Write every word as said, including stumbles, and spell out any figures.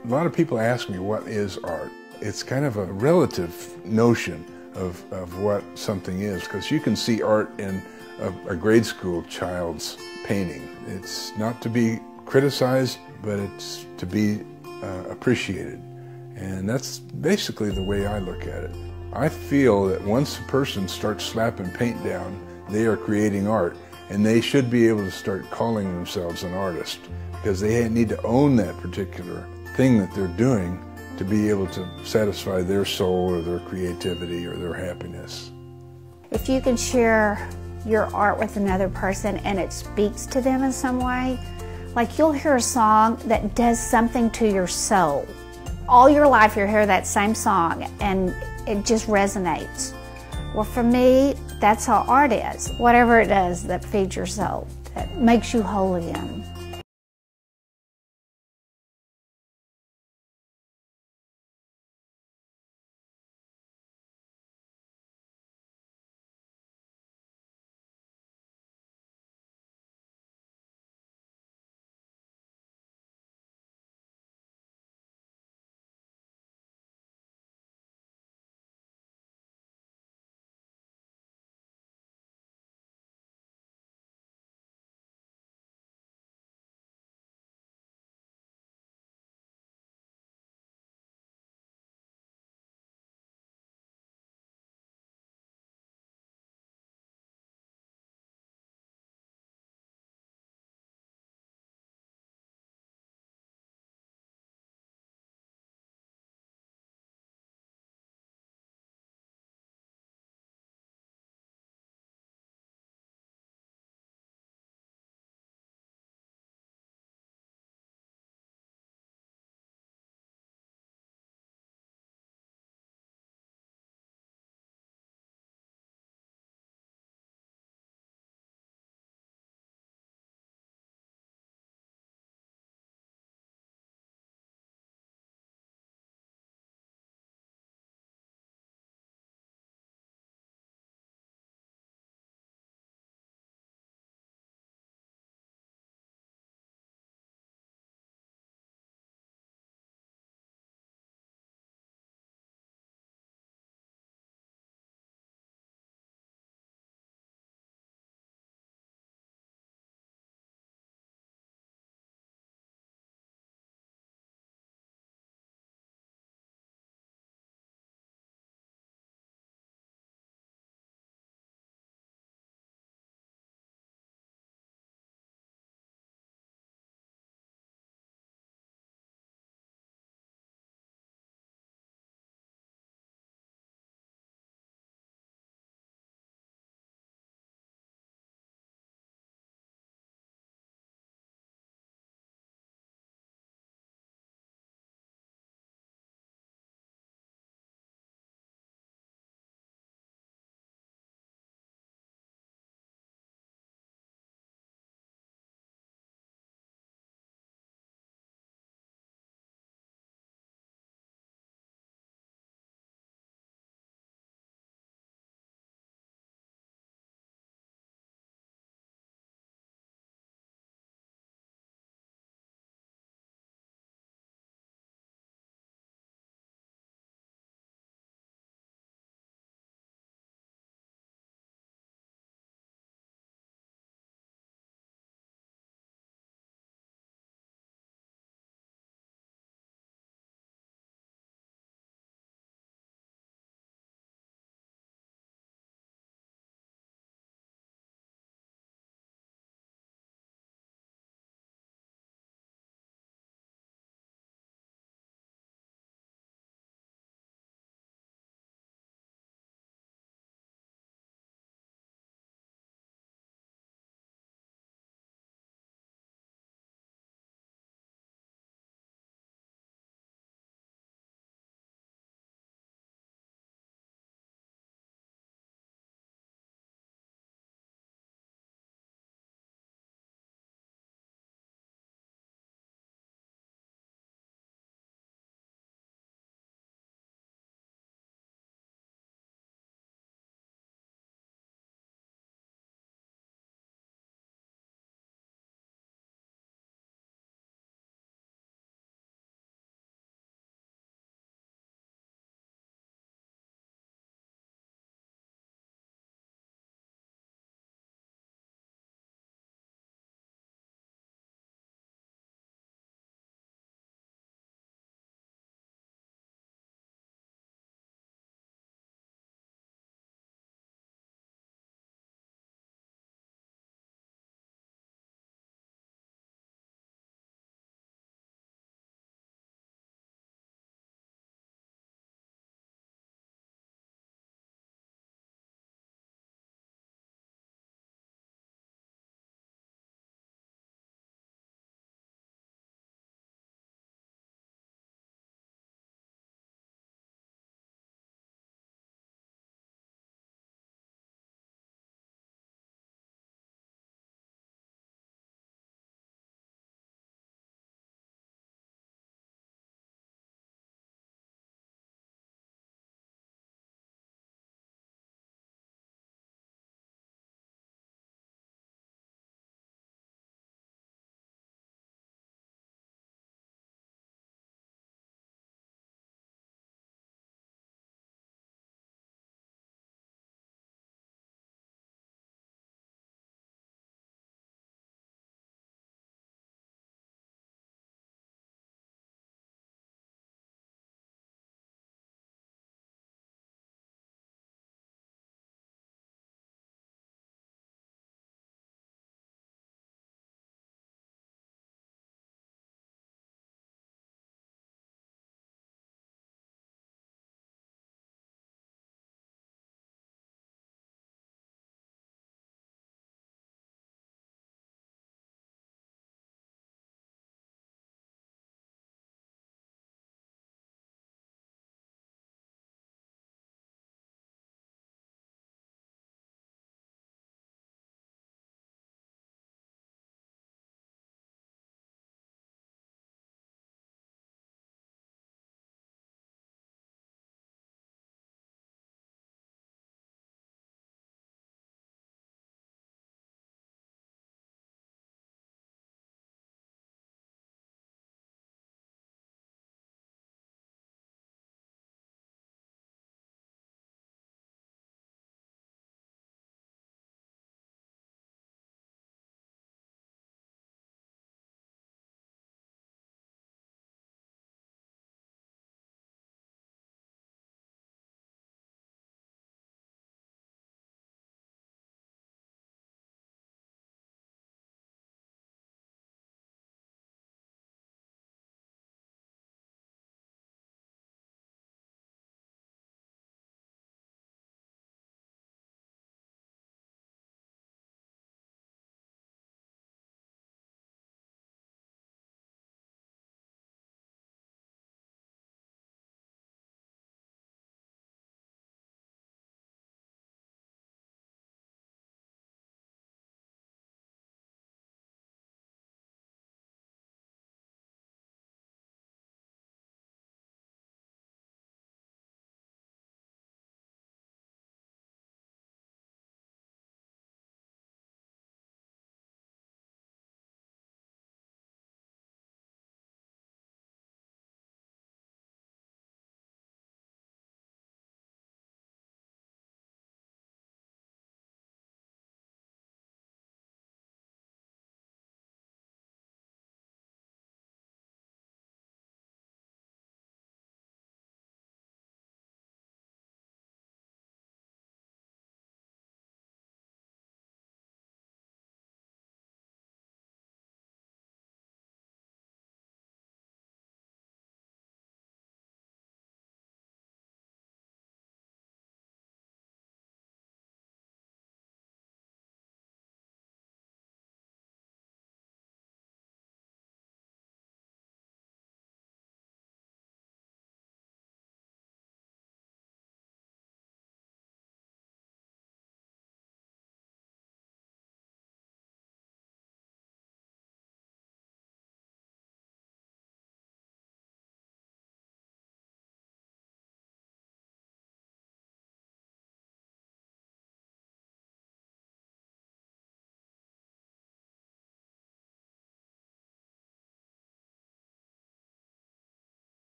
A lot of people ask me, what is art? It's kind of a relative notion of, of what something is, because you can see art in a, a grade school child's painting. It's not to be criticized, but it's to be uh, appreciated. And that's basically the way I look at it. I feel that once a person starts slapping paint down, they are creating art, and they should be able to start calling themselves an artist, because they need to own that particular thing that they're doing to be able to satisfy their soul or their creativity or their happiness. If you can share your art with another person and it speaks to them in some way, like you'll hear a song that does something to your soul. All your life you'll hear that same song and it just resonates. Well, for me, that's how art is. Whatever it does that feeds your soul, that makes you whole again.